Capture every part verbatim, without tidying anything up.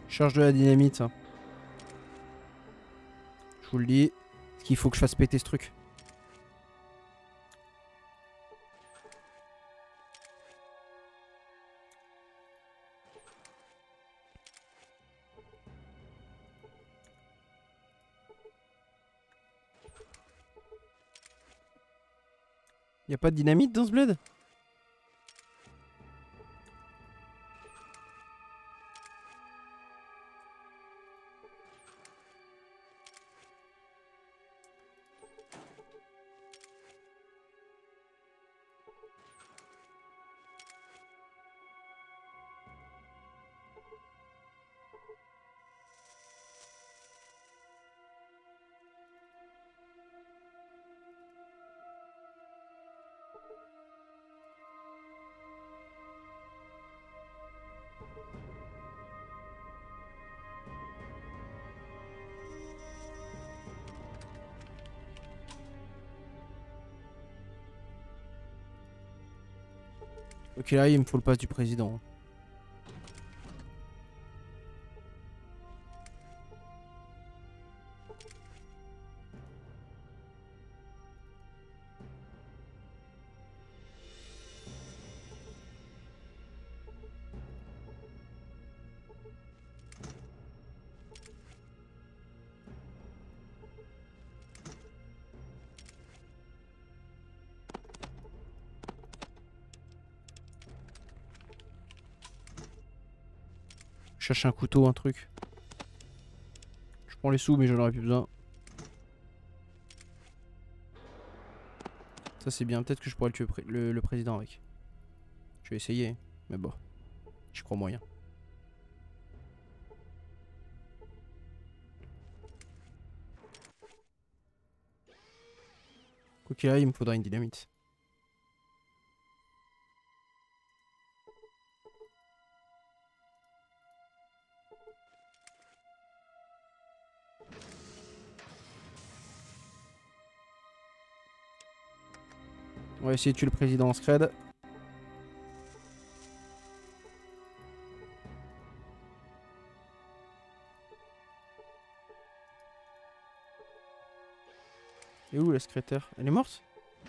Charge de la dynamite. Je vous le dis. Parce qu'il faut que je fasse péter ce truc. Y'a pas de dynamite dans ce bled? Ok, là il me faut le pass du président. Je cherche un couteau, un truc. Je prends les sous mais j'en aurais plus besoin. Ça c'est bien, peut-être que je pourrais le tuer pré- le, le président avec. Je vais essayer, mais bon. Je crois moyen. Quoi qu'il aille, il me faudra une dynamite. On va essayer de tuer le président en scred. Et où la secrétaire? Elle est morte?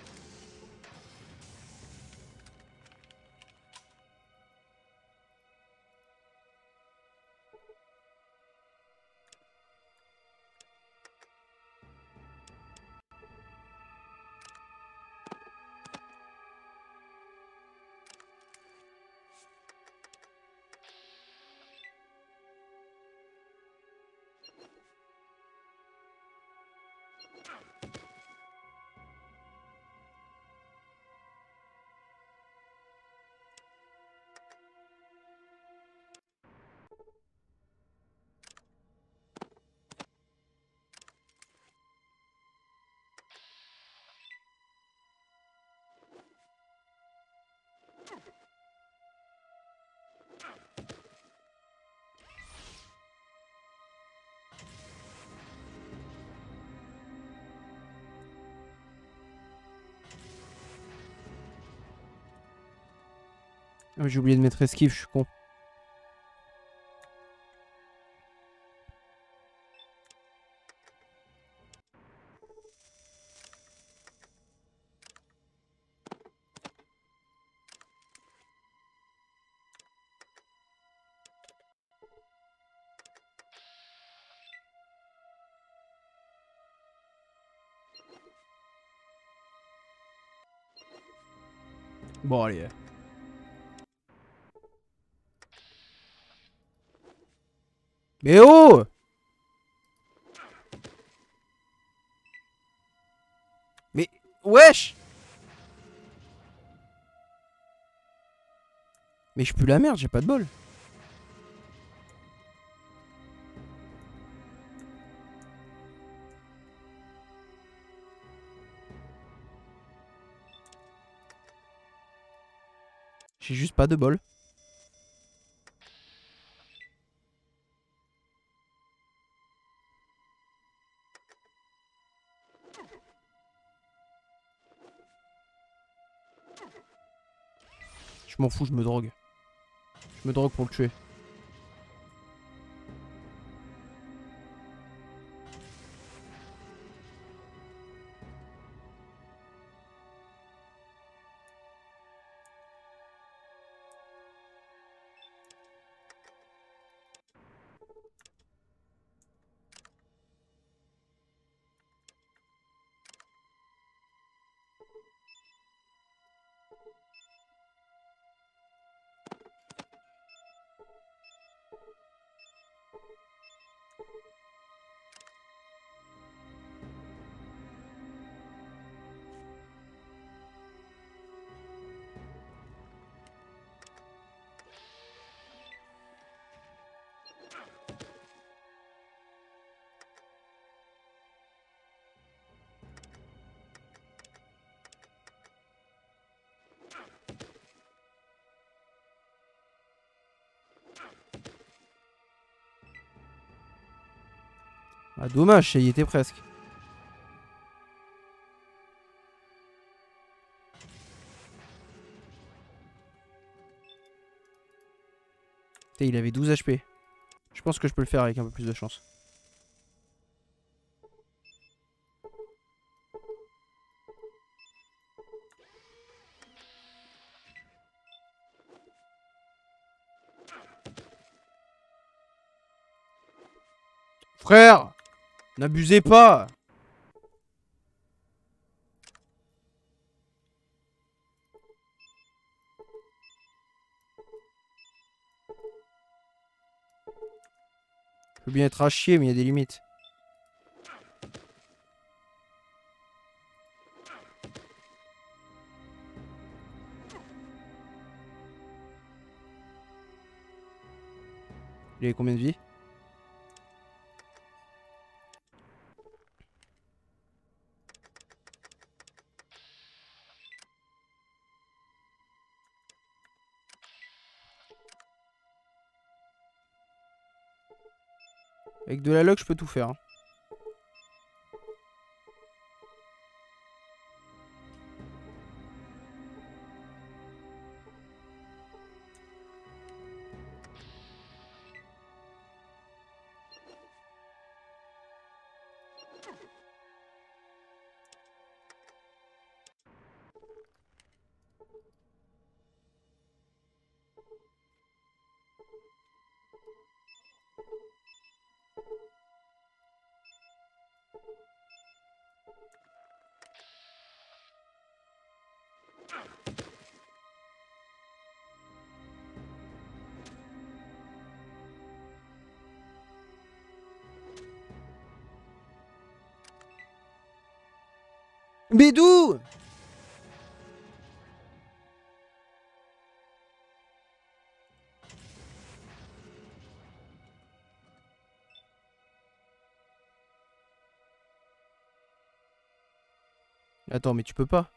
Oh, j'ai oublié de mettre esquive, je suis con. Bon allez. Mais oh! Mais wesh! Mais je pue la merde, j'ai pas de bol. J'ai juste pas de bol. Je m'en fous, je me drogue. Je me drogue pour le tuer. Ah dommage, ça y était presque. Putain, il avait douze H P. Je pense que je peux le faire avec un peu plus de chance. Frère, n'abusez pas. Je peux bien être à chier, mais il y a des limites. Il avait combien de vie? Avec de la luck, je peux tout faire. Hein. Mais d'où? Attends, mais tu peux pas.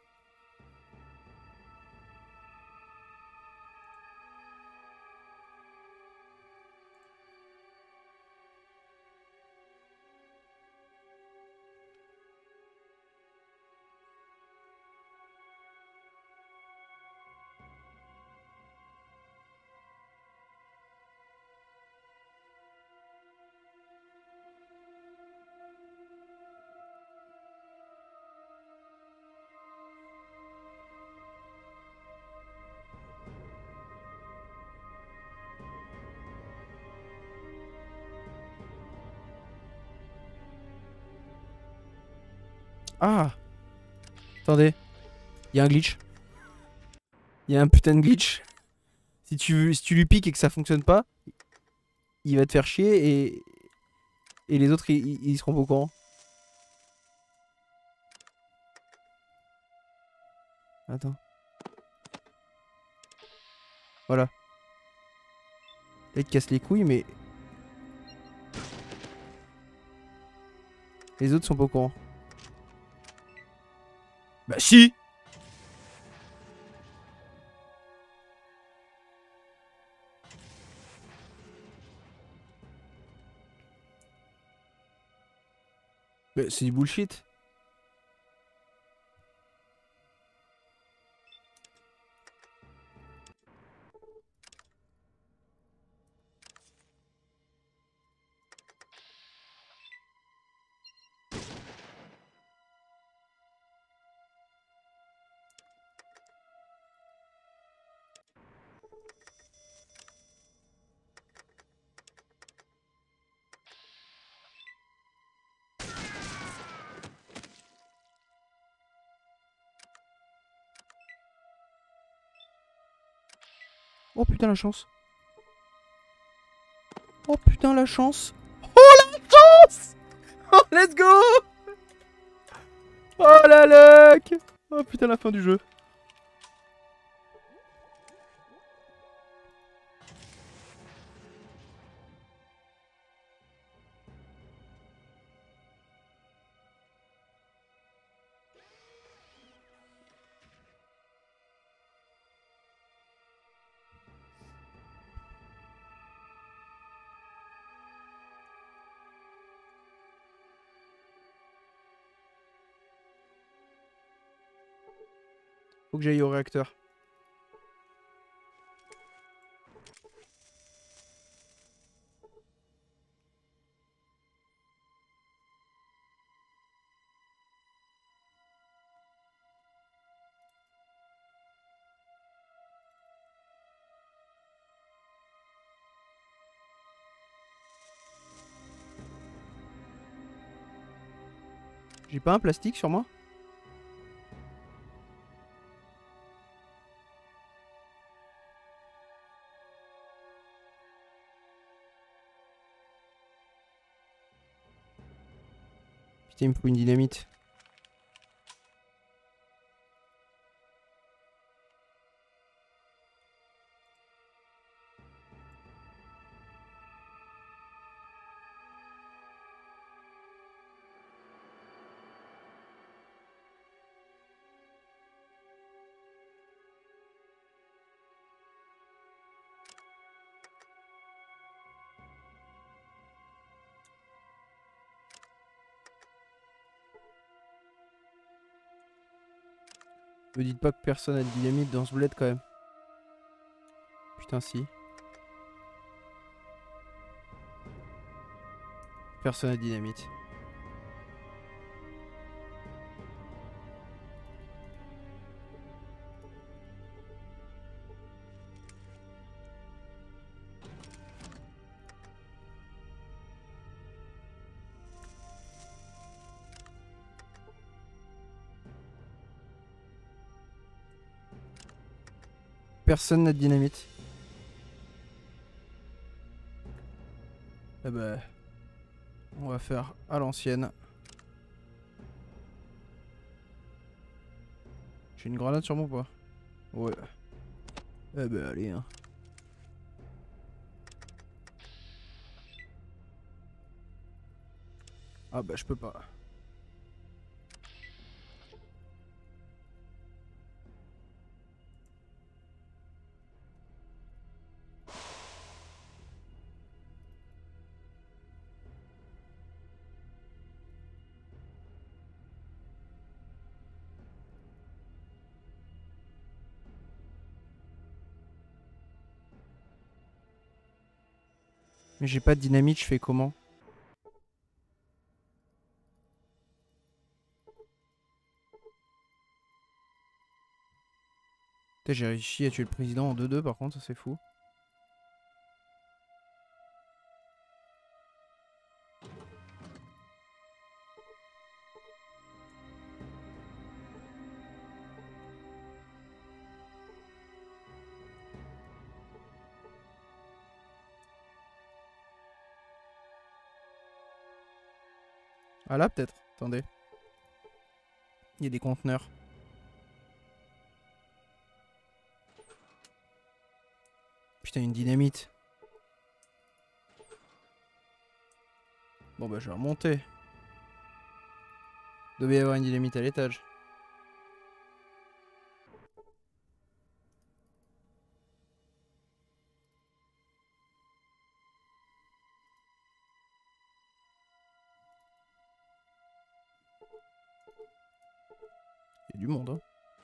Ah, attendez. Il y a un glitch. Il y a un putain de glitch. Si tu, si tu lui piques et que ça fonctionne pas, il va te faire chier et, et les autres ils, ils seront pas au courant. Attends. Voilà. Là il te casse les couilles mais les autres sont pas au courant. Bah si. Bah c'est du bullshit. Oh putain la chance. Oh putain la chance. Oh la chance. Oh let's go. Oh la luck. Oh putain la fin du jeu. Faut que j'aille au réacteur. J'ai pas un plastique sur moi? Putain, il me faut une dynamite. Me dites pas que personne a de dynamite dans ce bled quand même. Putain si. Personne a de dynamite. Personne n'a de dynamite. Eh ben, on va faire à l'ancienne. J'ai une grenade sur moi ou pas? Ouais. Eh ben allez hein. Ah bah je peux pas. Mais j'ai pas de dynamite, je fais comment? Putain, j'ai réussi à tuer le président en deux deux par contre, ça c'est fou. Ah là peut-être, attendez. Il y a des conteneurs. Putain, une dynamite. Bon bah je vais remonter. Il devait y avoir une dynamite à l'étage. Il y a du monde hein.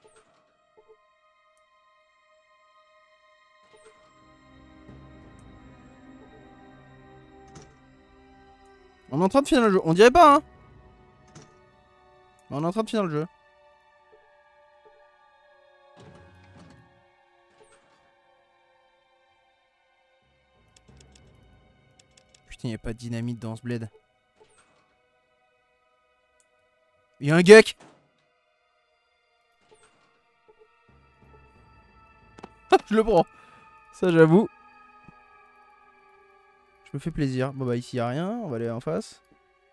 On est en train de finir le jeu, on dirait pas hein. On est en train de finir le jeu. Putain, il n'y a pas de dynamite dans ce bled. Il y a un geek. Je le prends. Ça j'avoue. Je me fais plaisir. Bon bah ici y a rien, on va aller en face.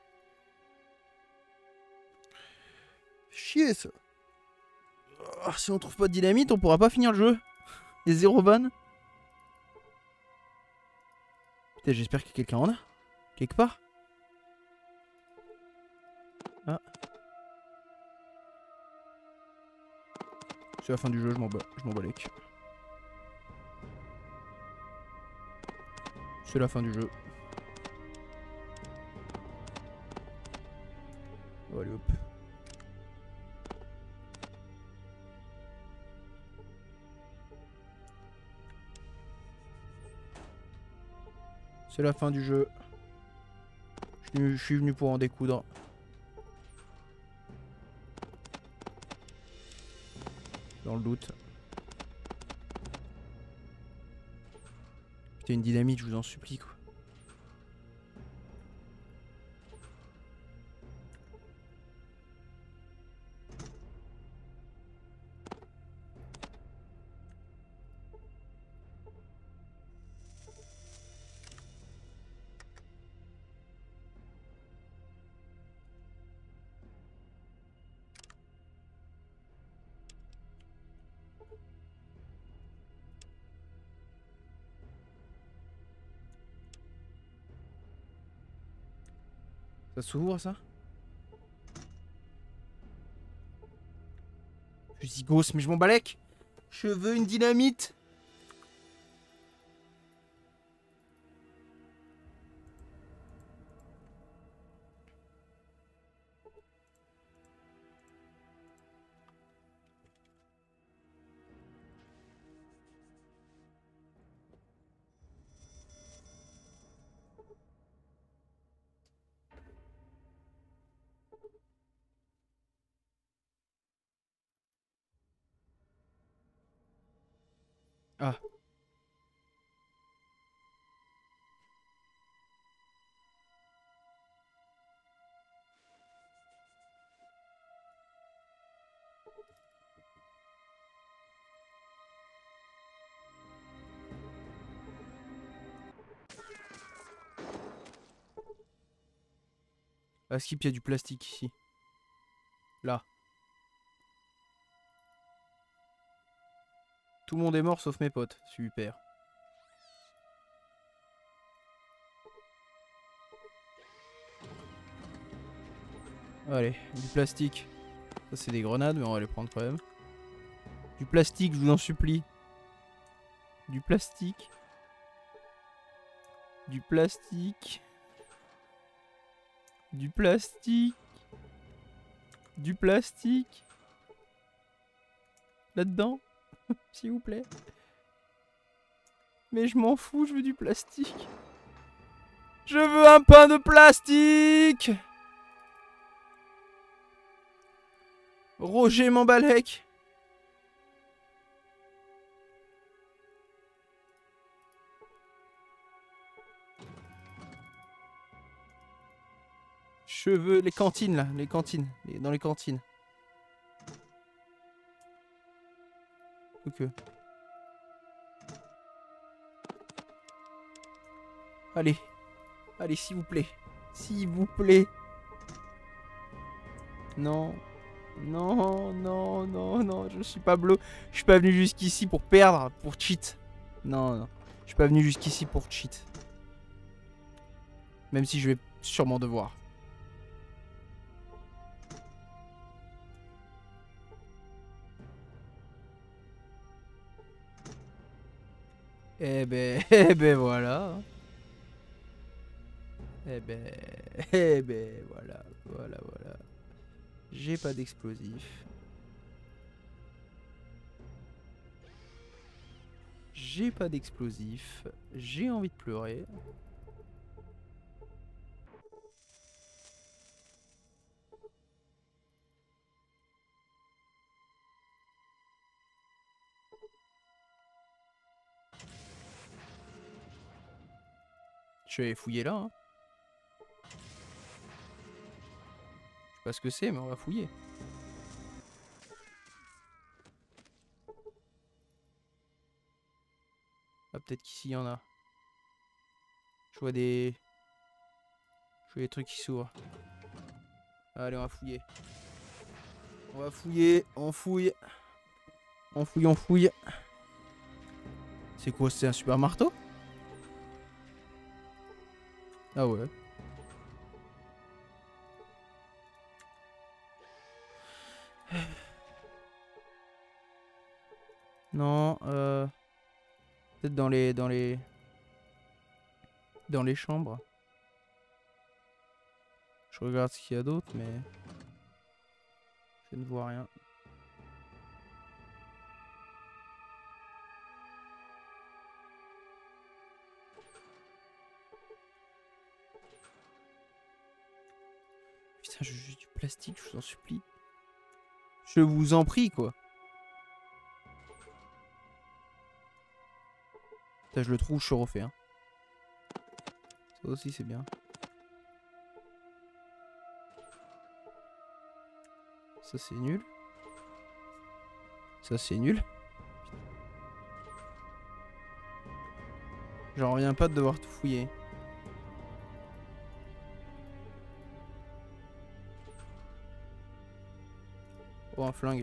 Chier ça. Oh, si on trouve pas de dynamite, on pourra pas finir le jeu. Il y a zéro ban. Putain, j'espère que quelqu'un en a. Quelque part. Ah. C'est la fin du jeu, je m'en bats. Je m'en bats les couilles. C'est la fin du jeu. Oh, allez hop. C'est la fin du jeu. Je suis venu- je suis venu pour en découdre. Dans le doute. Putain, une dynamite, je vous en supplie, quoi. Ça s'ouvre, ça? Fusil gauche, mais je m'en balèque. Je veux une dynamite. Ah. À Skip, il y a du plastique ici. Là. Tout le monde est mort sauf mes potes. Super. Allez, du plastique. Ça, c'est des grenades, mais on va les prendre quand même. Du plastique, je vous en supplie. Du plastique. Du plastique. Du plastique. Du plastique. Là-dedans. S'il vous plaît. Mais je m'en fous, je veux du plastique. Je veux un pain de plastique. Roger Mambalek. Je veux les cantines là, les cantines, les- dans les cantines. Ok. Allez, allez s'il vous plaît, s'il vous plaît. Non, non, non, non, non, je suis pas bleu. Je suis pas venu jusqu'ici pour perdre, pour cheat. Non, non, je suis pas venu jusqu'ici pour cheat. Même si je vais sûrement devoir. Eh ben, eh ben voilà. Eh ben, eh ben voilà, voilà, voilà. J'ai pas d'explosif. J'ai pas d'explosif. J'ai envie de pleurer. Je vais fouiller là. Hein. Je sais pas ce que c'est, mais on va fouiller. Ah, peut-être qu'ici il y en a. Je vois des... Je vois des trucs qui s'ouvrent. Allez, on va fouiller. On va fouiller, on fouille. On fouille, on fouille. C'est quoi? C'est un super marteau? Ah ouais. Non, euh... peut-être dans les... dans les... dans les chambres. Je regarde ce qu'il y a d'autre, mais... je ne vois rien. plastique, je vous en supplie. Je vous en prie, quoi. Là, je le trouve, je suis refait. Hein. Ça aussi, c'est bien. Ça, c'est nul. Ça, c'est nul. J'en reviens pas de devoir tout fouiller. Oh, un flingue.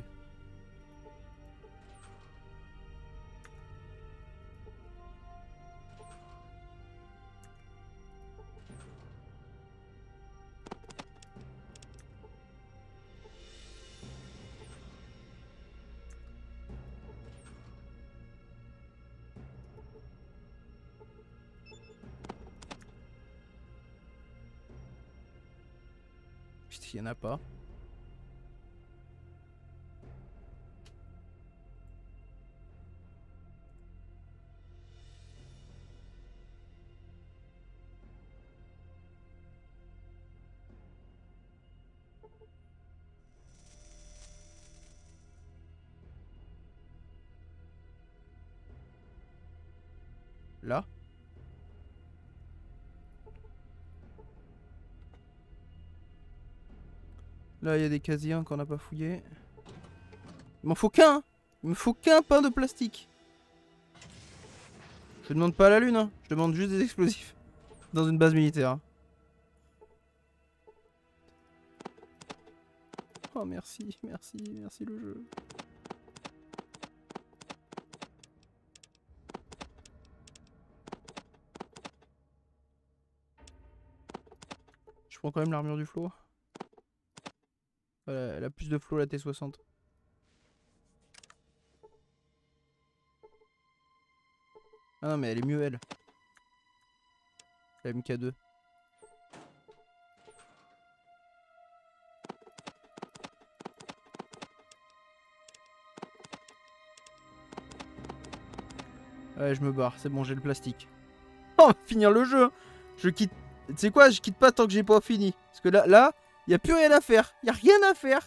Putain, il y en a pas. Là. Là, il y a des casiers qu'on n'a pas fouillés. Il m'en faut qu'un. Il me faut qu'un pain de plastique. Je demande pas la lune, hein. Je demande juste des explosifs. Dans une base militaire. Oh, merci, merci, merci le jeu. Je prends quand même l'armure du flot. Voilà, elle a plus de flow la T soixante. Ah non mais elle est mieux elle. La M K deux. Ouais je me barre, c'est bon j'ai le plastique. Oh, on va finir le jeu. Je quitte. Tu sais quoi, je quitte pas tant que j'ai pas fini. Parce que là, là, y a plus rien à faire. Y a rien à faire.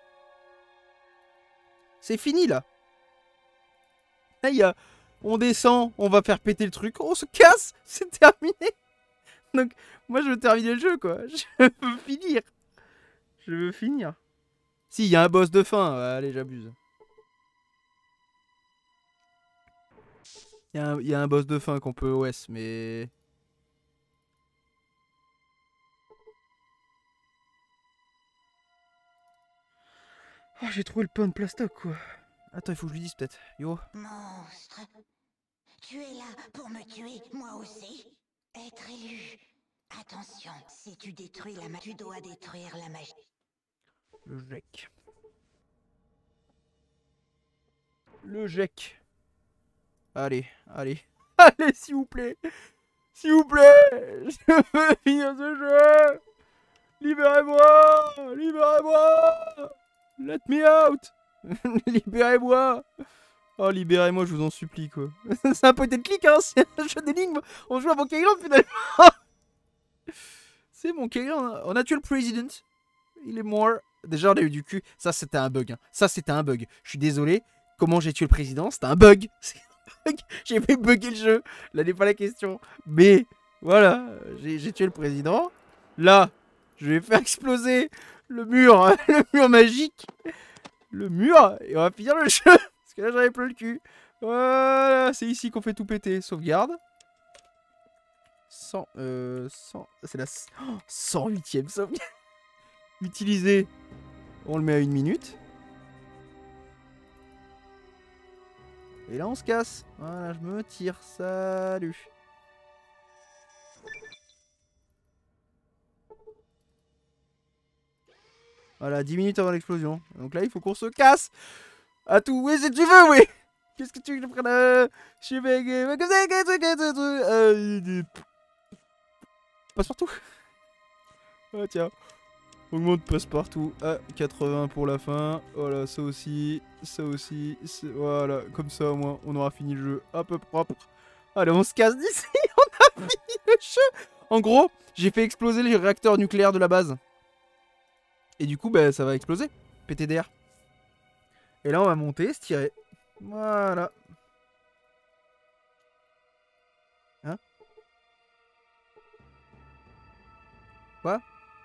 C'est fini là. Là y a... On descend, on va faire péter le truc, on se casse, c'est terminé. Donc moi je veux terminer le jeu quoi. Je veux finir. Je veux finir. Si, il y a un boss de fin. Allez, j'abuse. Il y, y a un boss de fin qu'on peut O S, mais... Oh, j'ai trouvé le pain de plastoc, quoi. Attends, il faut que je lui dise peut-être. Yo. Monstre. Tu es là pour me tuer, moi aussi. Être élu. Attention, si tu détruis la magie, tu dois détruire la magie. Le G E C. Le G E C. Allez, allez. Allez, s'il vous plaît. S'il vous plaît. Je veux finir ce jeu. Libérez-moi. Libérez-moi. Let me out. Libérez-moi. Oh, libérez-moi, je vous en supplie, quoi. C'est un point de clic, hein. C'est un jeu d'énigmes. On joue à Monkey Island, finalement. C'est Monkey Island. On a tué le président. Il est mort. Déjà, on a eu du cul. Ça, c'était un bug. Hein. Ça, c'était un bug. Je suis désolé. Comment j'ai tué le président? C'était un bug. C'est un bug. J'ai fait bugger le jeu. Là n'est pas la question. Mais, voilà. J'ai tué le président. Là, je vais faire exploser le mur. Le mur magique. Le mur. Et on va finir le jeu. Parce que là, j'avais plein le cul. Voilà. C'est ici qu'on fait tout péter. Sauvegarde. cent. Euh. cent. C'est la oh, cent huitième sauvegarde. Utiliser. On le met à une minute. Et là on se casse. Voilà, je me tire. Salut. Voilà, dix minutes avant l'explosion. Donc là il faut qu'on se casse. À tout. Oui, si tu veux, oui. Qu'est-ce que tu veux que je prenne euh... Je vais... Passe-partout. Ah tiens. Augmente passe-partout à quatre-vingts pour la fin. Voilà, ça aussi, ça aussi. Voilà, comme ça au moins on aura fini le jeu un peu propre. Allez, on se casse d'ici. On a fini le jeu. En gros, j'ai fait exploser les réacteurs nucléaires de la base. Et du coup, bah, ça va exploser. Péter d'air. Et là, on va monter, se tirer. Voilà. Hein? Quoi?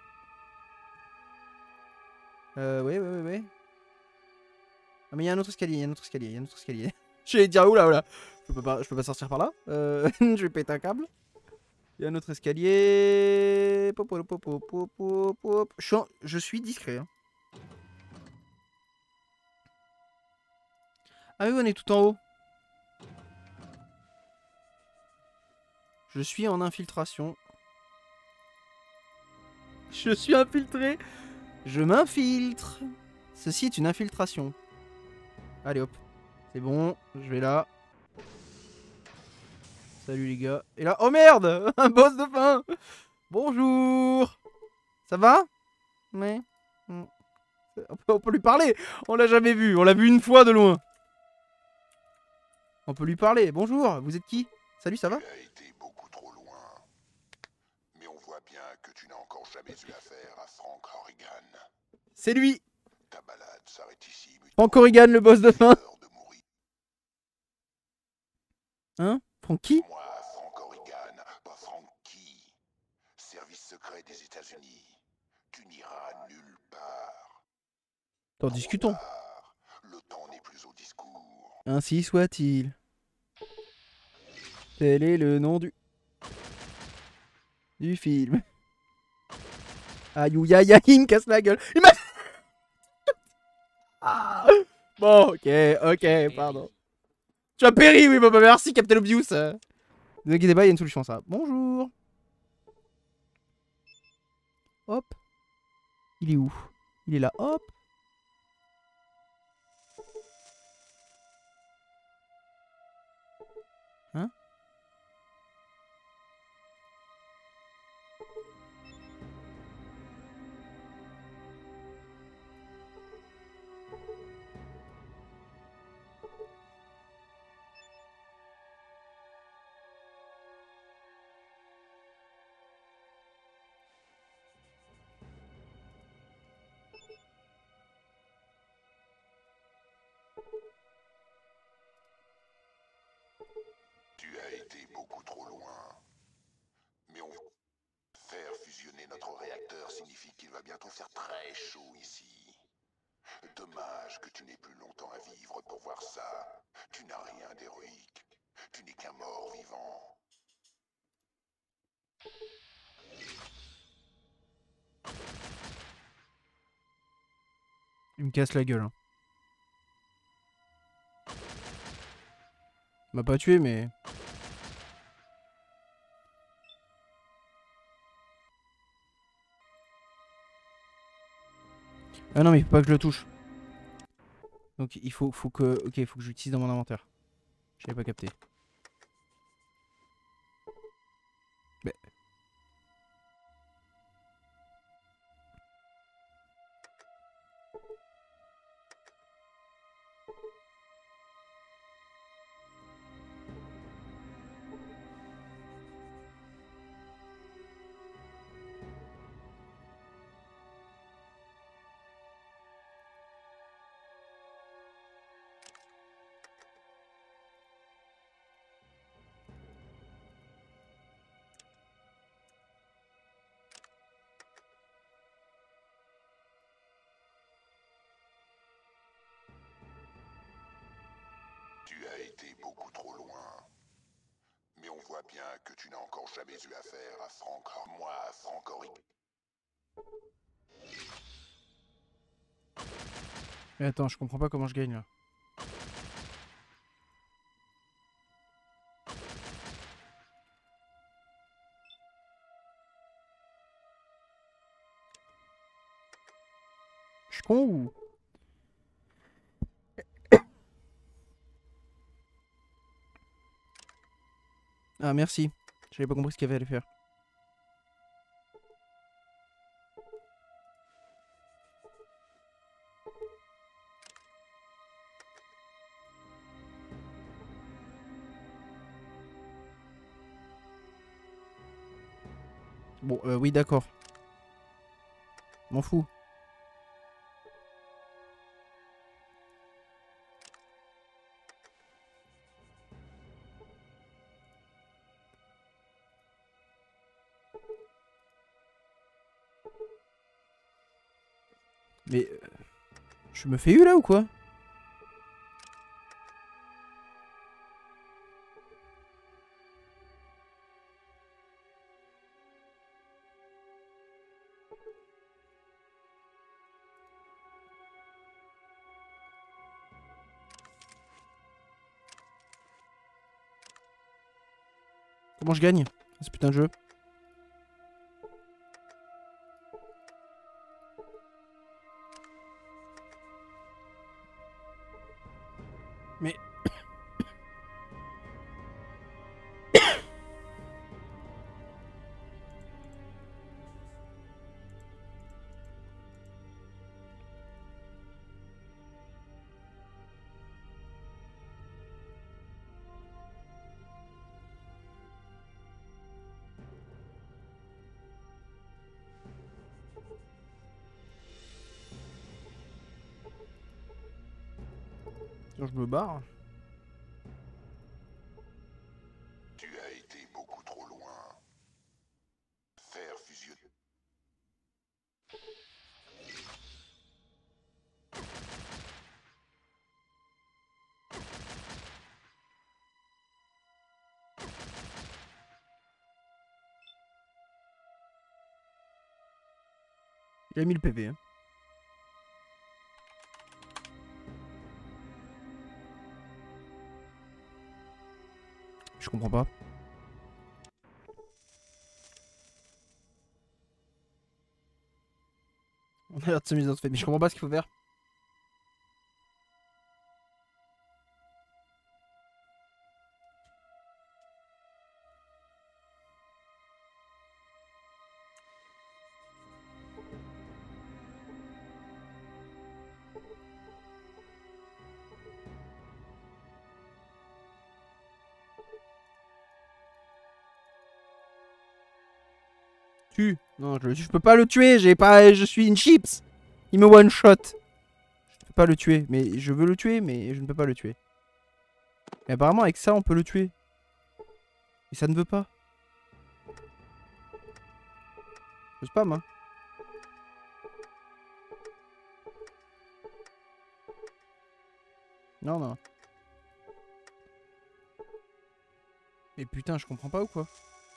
Euh, oui, oui, oui, oui. Ah, mais il y a un autre escalier, il y a un autre escalier, il y a un autre escalier. J'allais dire, oula, oula. Je peux pas, je peux pas sortir par là. Euh, je vais péter un câble. Il y a un autre escalier. Pop, pop, pop, pop, pop, pop. Je suis, en- je suis discret. Hein. Ah oui, on est tout en haut. Je suis en infiltration. Je suis infiltré. Je m'infiltre. Ceci est une infiltration. Allez hop. C'est bon. Je vais là. Salut les gars. Et là. Oh merde. Un boss de fin. Bonjour. Ça va? Mais. On peut, on peut lui parler. On l'a jamais vu. On l'a vu une fois de loin. On peut lui parler. Bonjour. Vous êtes qui? Salut, ça va? Tu as été beaucoup trop loin. Mais on voit bien que tu n'as encore jamais eu affaire à Frank Horrigan. C'est lui. Ta balade s'arrête ici. Frank Horrigan, le boss de fin. De mourir. Hein? Francky? Moi, Frank Horrigan, pas Franky. Service secret des États-Unis. Tu n'iras nulle part. T'en discutons. Tard. Le temps n'est plus au discours. Ainsi soit-il. Tel est le nom du... du film. Aïe ouïe aïe aïe, il me casse la gueule. Il m'a... Ah. Bon, ok, ok, pardon. Tu as péri, oui, bah, bah merci, Captain Obvious. Ne vous inquiétez pas, il y a une solution à ça. Bonjour. Hop. Il est où? Il est là, hop. Hein? Tu as été beaucoup trop loin. Mais on... Faire fusionner notre réacteur signifie qu'il va bientôt faire très chaud ici. Dommage que tu n'aies plus longtemps à vivre pour voir ça. Tu n'as rien d'héroïque. Tu n'es qu'un mort vivant. Il me casse la gueule. Hein. Il m'a pas tué, mais... Ah non, mais il faut pas que je le touche. Donc il faut, faut que... Ok, il faut que j'utilise dans mon inventaire. J'avais pas capté. Mais... Tu as été beaucoup trop loin. Mais on voit bien que tu n'as encore jamais eu affaire à Frank Hor... Moi, Frank Horrigan. Mais attends, je comprends pas comment je gagne là. Je suis con ou... Ah merci. J'avais pas compris ce qu'il y avait à aller faire. Bon, euh, oui d'accord. M'en fous. Mais... euh, je me fais eu là ou quoi? Comment je gagne ce putain de jeu? Mais... Sinon je me barre. Tu as été beaucoup trop loin. Faire fusionner... Il a mis le P V. Hein. Je comprends pas. On a l'air de se mise dans ce fait, mais je comprends pas ce qu'il faut faire. Tue. Non, je, je peux pas le tuer, j'ai pas. Je suis une chips. Il me one shot. Je peux pas le tuer, mais je veux le tuer, mais je ne peux pas le tuer. Et apparemment avec ça on peut le tuer. Et ça ne veut pas. Je spam hein. Non non. Mais putain je comprends pas ou quoi?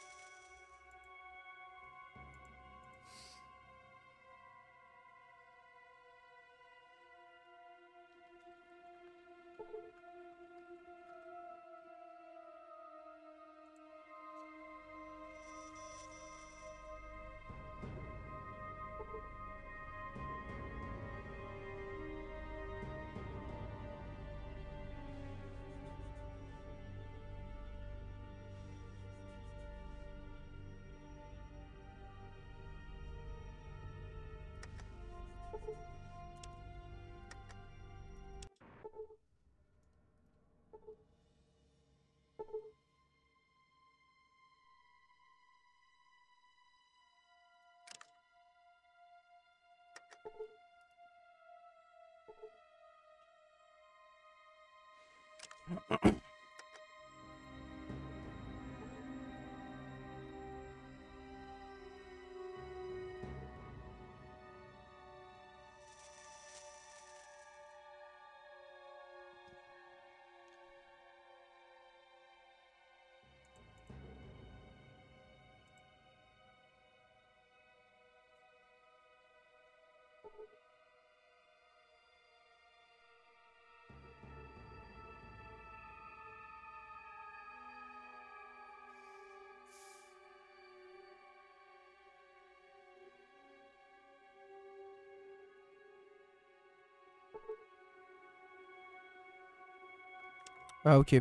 Ah ok.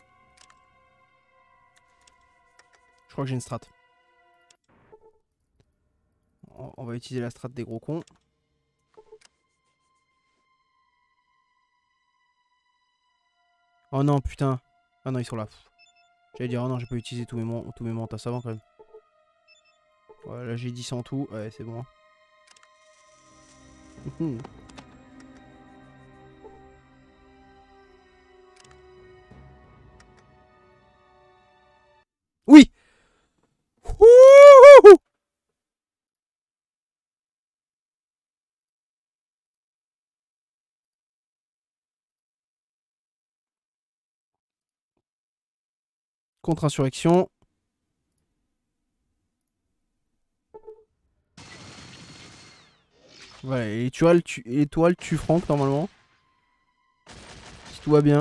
Je crois que j'ai une strat. On on va utiliser la strat des gros cons. Oh non putain. Ah non ils sont là. J'allais dire oh non j'ai pas utilisé tous mes, mon tous mes mentas avant quand même. Voilà j'ai dix en tout. Ouais c'est bon. Oui. Contre-insurrection. Voilà, et l'étoile tue, l'étoile tue Franck normalement. Si tout va bien.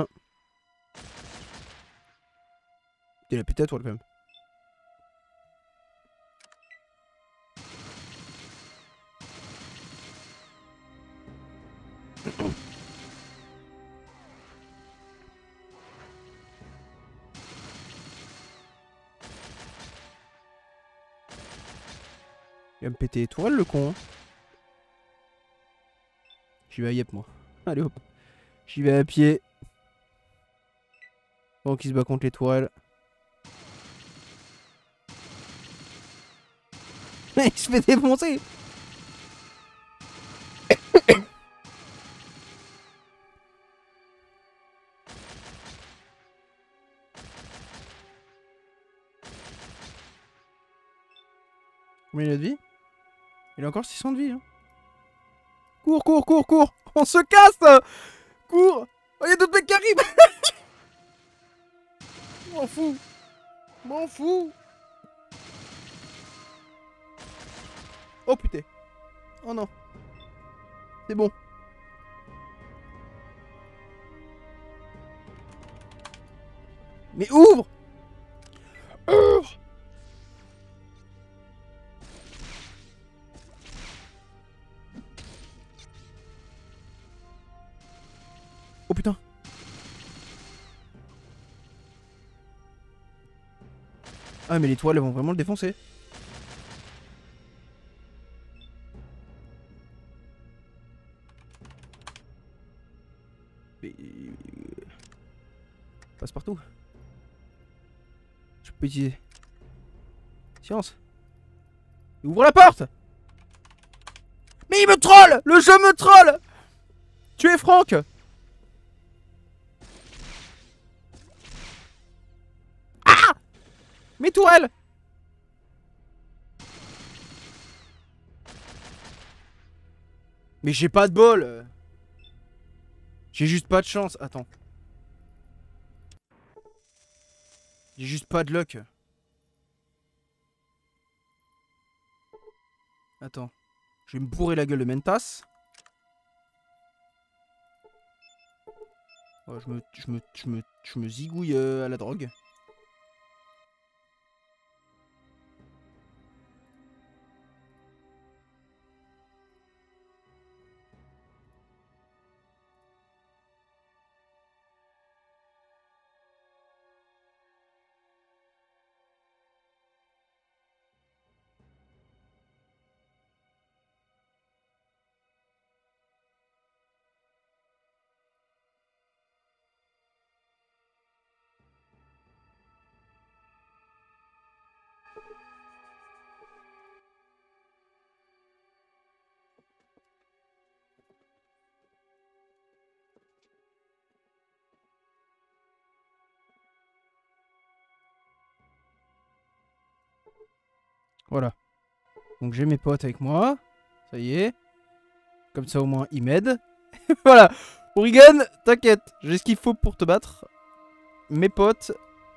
Il a pété la toile quand même. Il va me péter les toiles le con. Hein. J'y vais à Yep moi. Allez hop. J'y vais à pied. Donc il se bat contre l'étoile. Il se fait défoncer. Combien il a de vie? Il a encore six cents de vie. Hein. Cours, cours, cours, cours. On se casse. Cours. Oh, il y a d'autres mecs qui arrivent. M'en fous. M'en fous. Oh putain. Oh non. C'est bon. Mais ouvre. Ouvre. Oh putain. Ah mais les toiles elles vont vraiment le défoncer. Mais... Passe partout. Je peux utiliser. Science. Ouvre la porte. Mais il me troll. Le jeu me troll. Tu es Franck. Mes tourelles. Mais j'ai pas de bol. J'ai juste pas de chance. Attends. J'ai juste pas de luck. Attends. Je vais me bourrer la gueule de Mentas. Oh, je me, je me, je me, je me zigouille euh, à la drogue. Voilà. Donc j'ai mes potes avec moi. Ça y est. Comme ça au moins ils m'aident. Voilà. Origan, t'inquiète. J'ai ce qu'il faut pour te battre. Mes potes.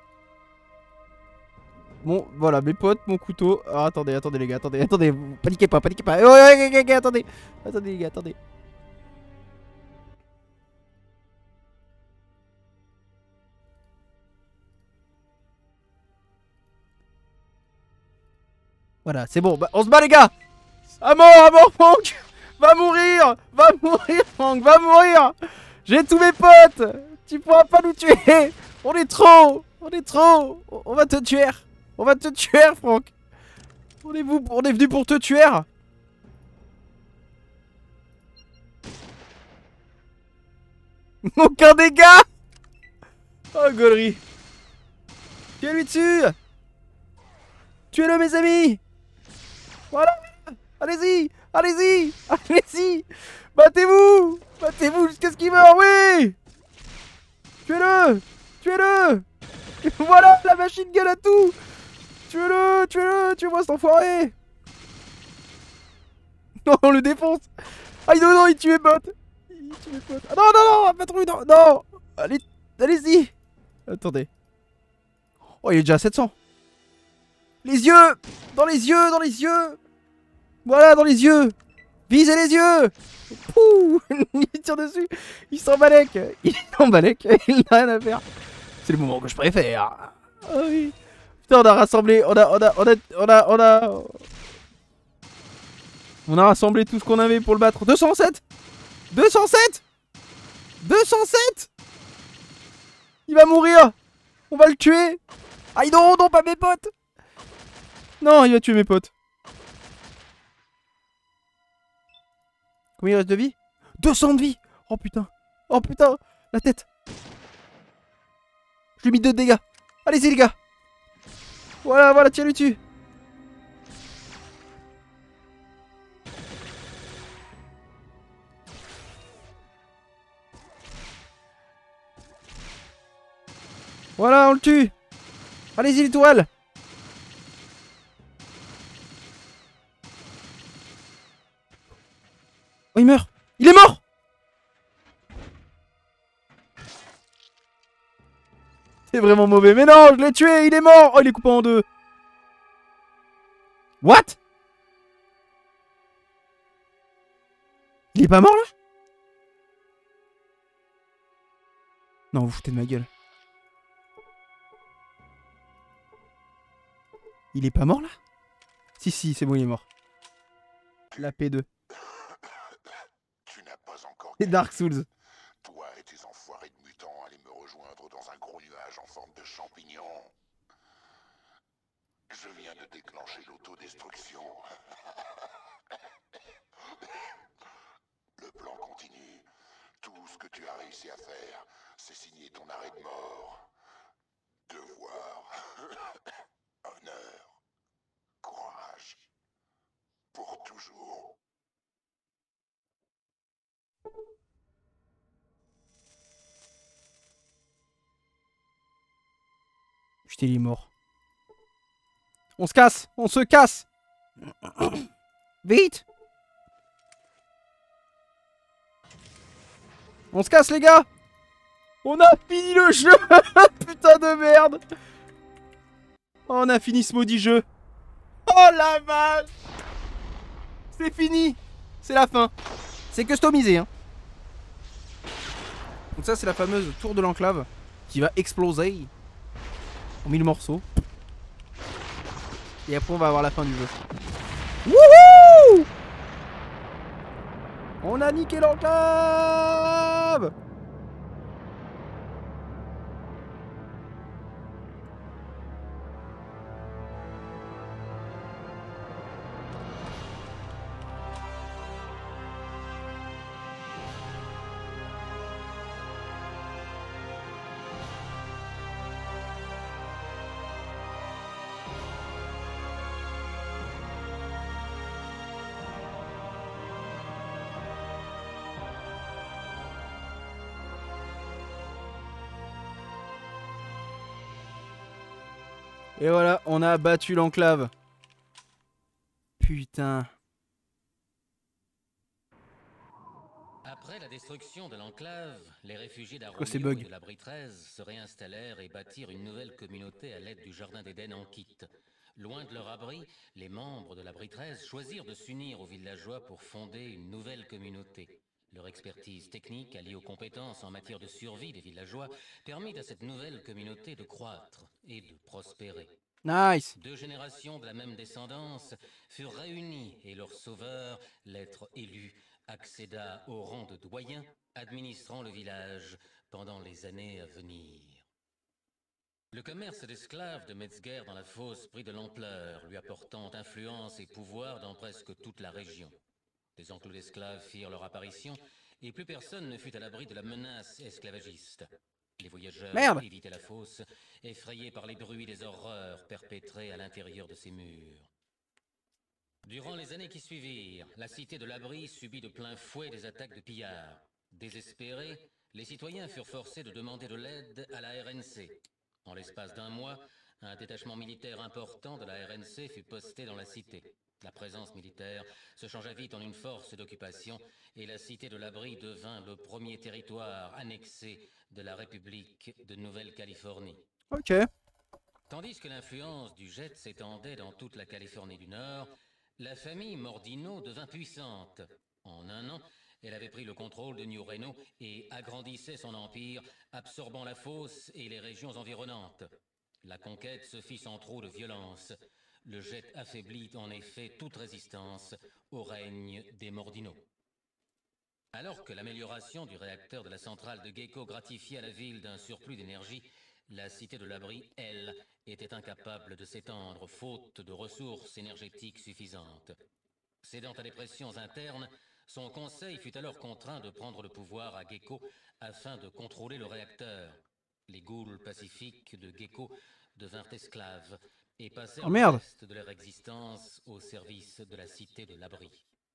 Bon, voilà, mes potes, mon couteau. Ah, attendez, attendez les gars, attendez, attendez. Vous paniquez pas, paniquez pas. Oh, oh, oh, oh, oh, attendez. Attendez les gars, attendez. Voilà, c'est bon. Bah, on se bat les gars. À mort, à mort, Franck. Va mourir. Va mourir, Franck, va mourir. J'ai tous mes potes. Tu pourras pas nous tuer. On est trop. On est trop. On va te tuer. On va te tuer, Franck. On est, vous... on est venu pour te tuer. Aucun dégât. Oh, gaulerie. Tuez-lui dessus. Tuez-le, mes amis. Voilà. Allez-y. Allez-y. Allez-y. Battez-vous. Battez-vous jusqu'à ce qu'il meure. Oui. Tuez-le. Tuez-le. Voilà, la machine gun à tout. Tuez-le. Tuez-le. Tuez-moi cet enfoiré. Non, on le défonce. Ah non, non, il tue mes potes. Il tue mes potes. Ah non, non, non, patrouille, non, non. Allez, allez-y. Attendez. Oh, il est déjà à sept cents. Les yeux! Dans les yeux, dans les yeux! Voilà, dans les yeux! Visez les yeux! Pouh! Il tire dessus! Il s'en balèque! Il s'en balèque! Il n'a rien à faire! C'est le moment que je préfère! Ah oui! Putain, on a rassemblé, on a, on a, on a, on a, on a... On a rassemblé tout ce qu'on avait pour le battre. deux cent sept! deux cent sept! deux cent sept! Il va mourir! On va le tuer! Aïe non, non, pas mes potes! Non, il va tuer mes potes. Combien il reste de vie? deux cents de vie! Oh putain! Oh putain! La tête! Je lui ai mis deux dégâts! Allez-y les gars! Voilà, voilà, tire-lui dessus! Voilà, on le tue! Allez-y l'étoile! Oh, il meurt! Il est mort! C'est vraiment mauvais. Mais non, je l'ai tué, il est mort! Oh, il est coupé en deux! What? Il est pas mort là? Non, vous foutez de ma gueule. Il est pas mort là? Si, si, c'est bon, il est mort. La P deux. Tu n'as pas encore... Et Dark Souls. Toi et tes enfoirés de mutants allez me rejoindre dans un gros nuage en forme de champignon. Je viens de déclencher l'autodestruction. Le plan continue. Tout ce que tu as réussi à faire, c'est signer ton arrêt de mort. Devoir. Honneur. Courage. Pour toujours. Putain, il est mort. On se casse! On se casse! Vite! On se casse les gars! On a fini le jeu! Putain de merde! Oh, on a fini ce maudit jeu! Oh la vache! C'est fini! C'est la fin! C'est customisé hein! Donc ça c'est la fameuse tour de l'enclave qui va exploser en mille morceaux. Et après on va avoir la fin du jeu. Wouhou! On a niqué l'enclave! Et voilà, on a battu l'enclave. Putain. Après la destruction de l'enclave, les réfugiés Quoi, ces d'Aromio bugs et de l'Abri treize se réinstallèrent et bâtirent une nouvelle communauté à l'aide du Jardin d'Éden en kit. Loin de leur abri, les membres de l'Abri treize choisirent de s'unir aux villageois pour fonder une nouvelle communauté. Leur expertise technique, alliée aux compétences en matière de survie des villageois, permit à cette nouvelle communauté de croître et de prospérer. Nice. Deux générations de la même descendance furent réunies et leur sauveur, l'être élu, accéda au rang de doyen, administrant le village pendant les années à venir. Le commerce d'esclaves de Metzger dans la fosse prit de l'ampleur, lui apportant influence et pouvoir dans presque toute la région. Des enclos d'esclaves firent leur apparition et plus personne ne fut à l'abri de la menace esclavagiste. Les voyageurs Merde. évitaient la fosse, effrayés par les bruits des horreurs perpétrées à l'intérieur de ses murs. Durant les années qui suivirent, la cité de l'abri subit de plein fouet des attaques de pillards. Désespérés, les citoyens furent forcés de demander de l'aide à la R N C. En l'espace d'un mois, un détachement militaire important de la R N C fut posté dans la cité. La présence militaire se changea vite en une force d'occupation et la cité de l'abri devint le premier territoire annexé de la République de Nouvelle-Californie. Ok. Tandis que l'influence du jet s'étendait dans toute la Californie du Nord, la famille Mordino devint puissante. En un an, elle avait pris le contrôle de New Reno et agrandissait son empire, absorbant la fosse et les régions environnantes. La conquête se fit sans trop de violence. Le jet affaiblit en effet toute résistance au règne des Mordino. Alors que l'amélioration du réacteur de la centrale de Gecko gratifiait à la ville d'un surplus d'énergie, la cité de l'abri, elle, était incapable de s'étendre, faute de ressources énergétiques suffisantes. Cédant à des pressions internes, son conseil fut alors contraint de prendre le pouvoir à Gecko afin de contrôler le réacteur. Les ghouls pacifiques de Gecko devinrent esclaves et passèrent Oh, le merde. reste de leur existence au service de la cité de l'abri.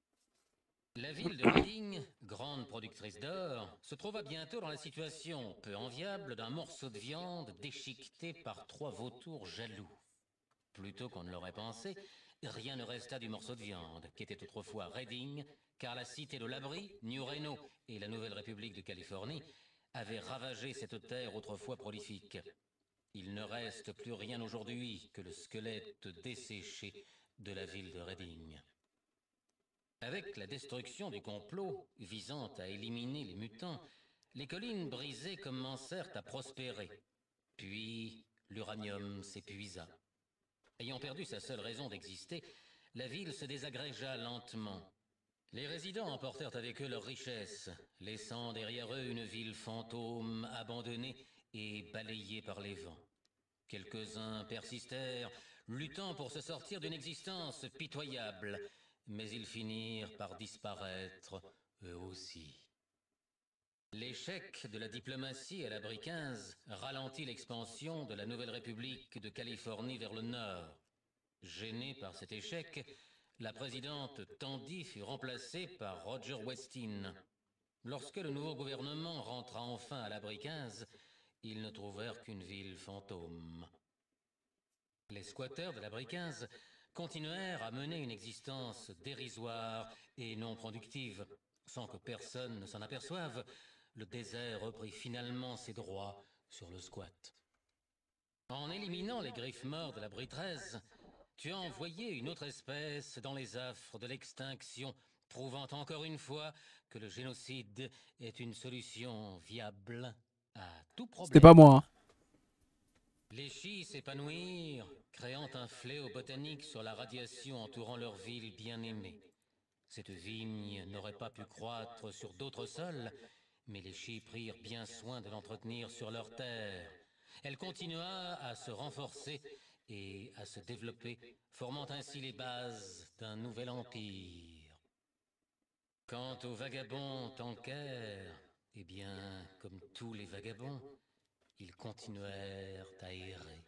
La ville de Reading, grande productrice d'or, se trouva bientôt dans la situation peu enviable d'un morceau de viande déchiqueté par trois vautours jaloux. Plutôt qu'on ne l'aurait pensé, rien ne resta du morceau de viande, qui était autrefois Reading, car la cité de l'abri, New Reno et la Nouvelle République de Californie avaient ravagé cette terre autrefois prolifique. Il ne reste plus rien aujourd'hui que le squelette desséché de la ville de Reading. Avec la destruction du complot visant à éliminer les mutants, les collines brisées commencèrent à prospérer. Puis, l'uranium s'épuisa. Ayant perdu sa seule raison d'exister, la ville se désagrégea lentement. Les résidents emportèrent avec eux leurs richesses, laissant derrière eux une ville fantôme abandonnée et balayée par les vents. Quelques-uns persistèrent, luttant pour se sortir d'une existence pitoyable, mais ils finirent par disparaître, eux aussi. L'échec de la diplomatie à l'abri quinze ralentit l'expansion de la Nouvelle République de Californie vers le nord. Gênée par cet échec, la présidente Tandy fut remplacée par Roger Westin. Lorsque le nouveau gouvernement rentra enfin à l'abri quinze, ils ne trouvèrent qu'une ville fantôme. Les squatteurs de l'abri quinze continuèrent à mener une existence dérisoire et non productive. Sans que personne ne s'en aperçoive, le désert reprit finalement ses droits sur le squat. En éliminant les griffes morts de l'abri treize, tu as envoyé une autre espèce dans les affres de l'extinction, prouvant encore une fois que le génocide est une solution viable à tout problème. C'était pas moi. Hein. Les chis s'épanouirent, créant un fléau botanique sur la radiation entourant leur ville bien-aimée. Cette vigne n'aurait pas pu croître sur d'autres sols, mais les chis prirent bien soin de l'entretenir sur leur terre. Elle continua à se renforcer et à se développer, formant ainsi les bases d'un nouvel empire. Quant aux vagabonds tanquaires, eh bien, comme tous les vagabonds, ils continuèrent à errer.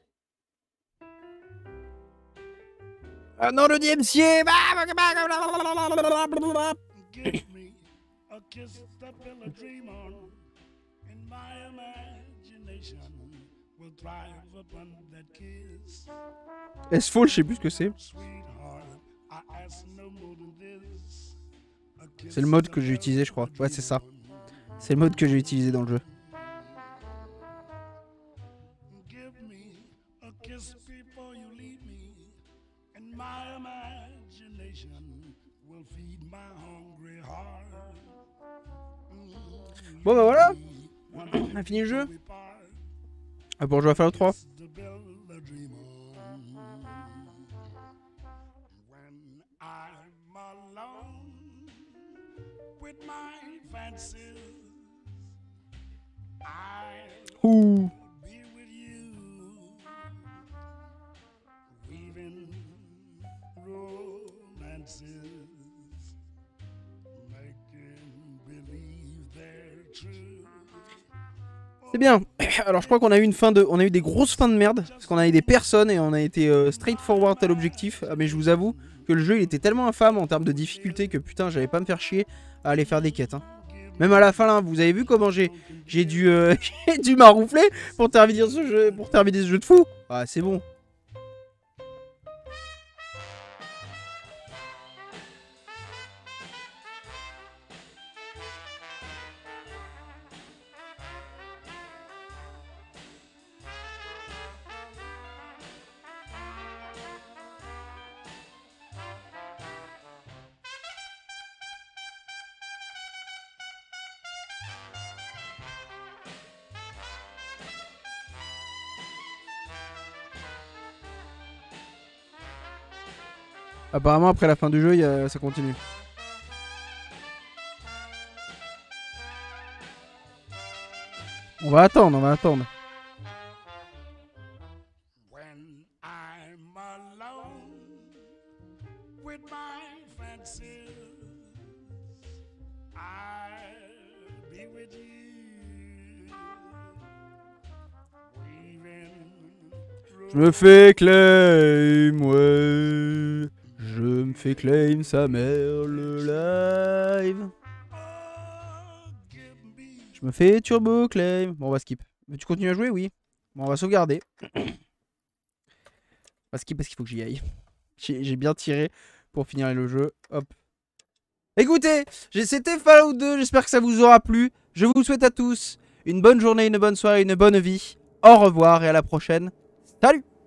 Ah non, le D M C est... Give me a kiss to fill a dream on, and my imagination will thrive upon that kiss. S-Fall, je sais plus ce que c'est. Sweetheart, I ask no more than this. A kiss C'est le mode to que j'ai fill utilisé, je a crois. Ouais, c'est ça. dream on. C'est le mode que j'ai utilisé dans le jeu. Give me a kiss before you leave me, and my imagination will feed my hungry heart. Bon bah voilà, on a fini le jeu. Ah, pour jouer à Fallout trois. To build a dream on. When I'm alone with my fancies, I'll Ouh. be with you, weaving romances, making believe they're true. C'est bien. Alors je crois qu'on a eu une fin de, on a eu des grosses fins de merde parce qu'on a eu des personnes et on a été euh, straightforward à l'objectif. Ah, mais je vous avoue que le jeu il était tellement infâme en termes de difficulté que putain j'allais pas me faire chier à aller faire des quêtes. Hein. Même à la fin là, vous avez vu comment j'ai j'ai dû euh, j'ai dû m'arroufler pour terminer ce jeu, pour terminer ce jeu de fou. Ah c'est bon. Apparemment, après la fin du jeu, y a... ça continue. On va attendre, on va attendre. When I'm alone with my fancies, I'll be with you. Weaving Je me fais claim, ouais. Je me fais claim sa mère le live. Je me fais turbo claim. Bon, on va skip. Mais tu continues à jouer? Oui. Bon, on va sauvegarder. On va skip parce qu'il faut que j'y aille. J'ai bien tiré pour finir le jeu. Hop. Écoutez, c'était Fallout deux. J'espère que ça vous aura plu. Je vous souhaite à tous une bonne journée, une bonne soirée, une bonne vie. Au revoir et à la prochaine. Salut!